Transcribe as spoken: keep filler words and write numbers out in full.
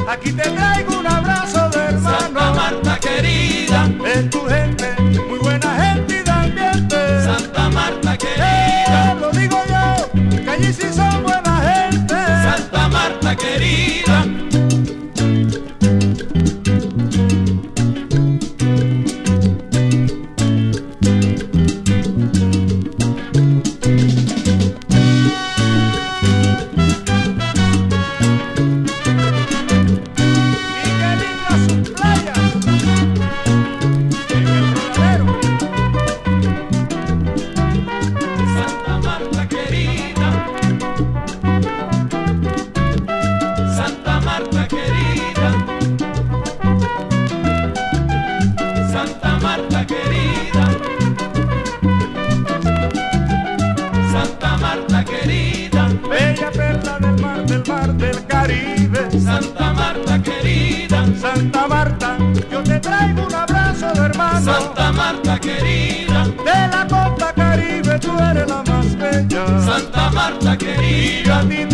aquí te traigo un abrazo de hermano. Santa Marta querida, es tu gente, muy buena gente y de ambiente. Santa Marta querida, Eh, lo digo yo, que allí sí son buena gente. Santa Marta querida. Bella perla del mar, del mar del Caribe. Santa Marta querida, Santa Marta, yo te traigo un abrazo de hermano. Santa Marta querida, de la costa Caribe tú eres la más bella. Santa Marta querida, a ti